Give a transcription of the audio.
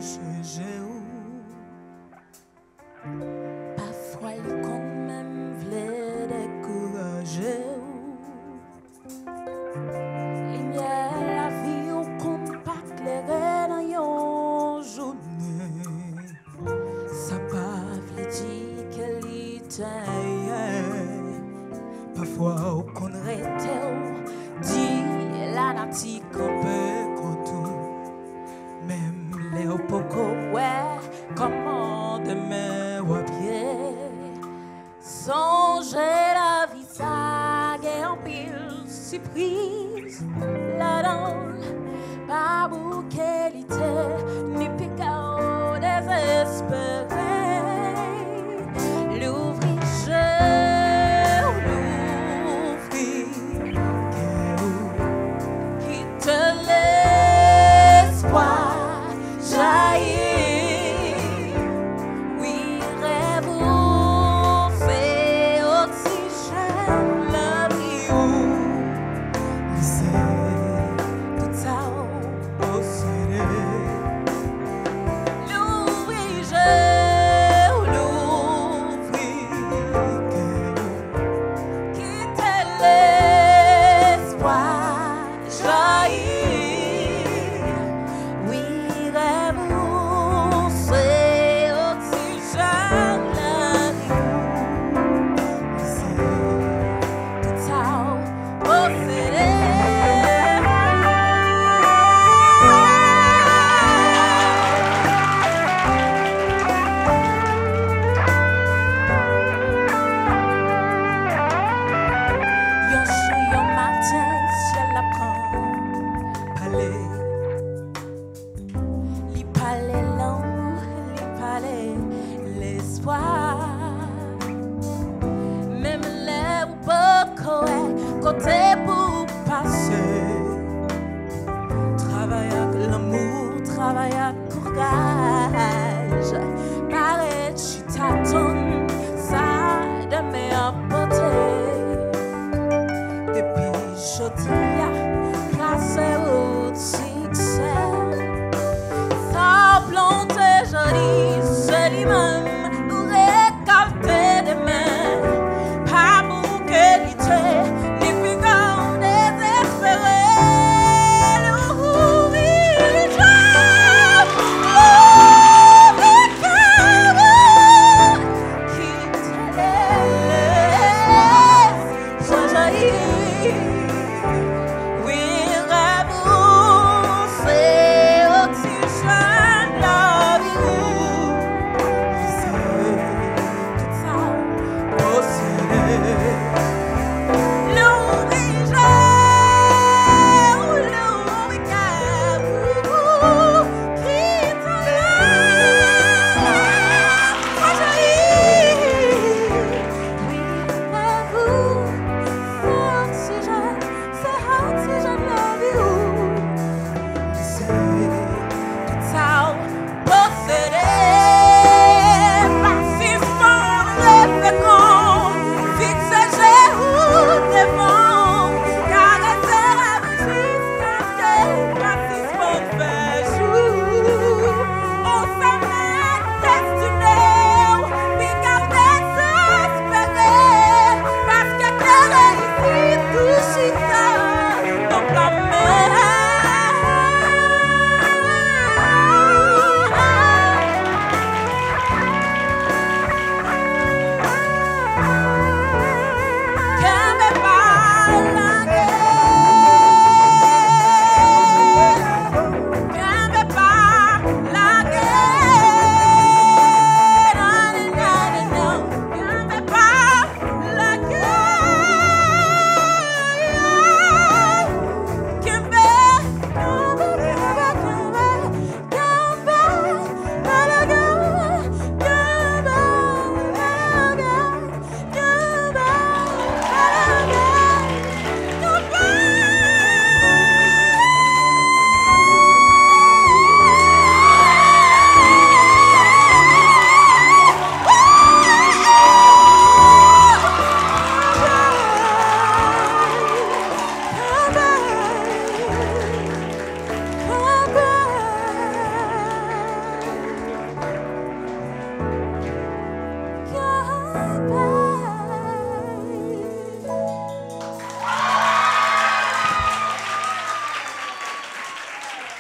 protéger. Parfois, il quand même voulait décourager. Lumière, la vie, au compact, l'éclairer dans une journée. Ça pas veut dire qu'elle était. Parfois, on Qu'on rétait, dit la nature qu'on peut contour. même Les opoko, ouais, comment demain ou à pied. Songez la vie, ça gagne en pile, surprise. Là-dedans, pas bouqualité, ni picard désespéré. L'ouvrir, aller